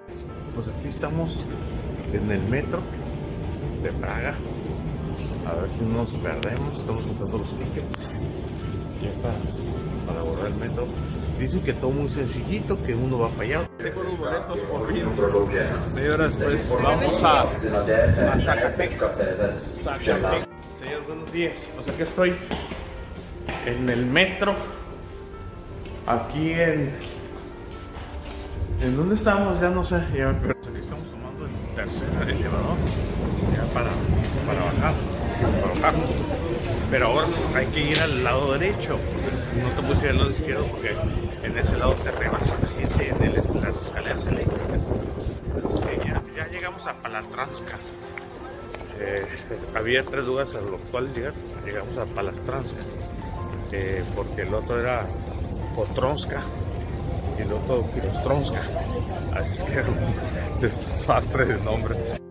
Pues aquí estamos en el metro de Praga. A ver si no nos perdemos. Estamos comprando los tickets ya para abordar el metro. Dicen que todo muy sencillito, que uno va para allá. Tengo los boletos por fin. Señoras, pues vamos a Zacatecas. Señor, buenos días. Pues aquí estoy en el metro. Aquí ¿en dónde estamos? Ya no sé. Ya, pero aquí estamos tomando el tercer elevador. Ya para bajar. Pero ahora hay que ir al lado derecho. Pues no te puse al lado izquierdo porque en ese lado te rebasa la gente en las escaleras eléctricas. Ya llegamos a Palatranska. Había 3 lugares a los cuales llegar. Llegamos a Palatranska. Porque el otro era Potronska y el otro Pirostronska. Así es que desastre de nombre.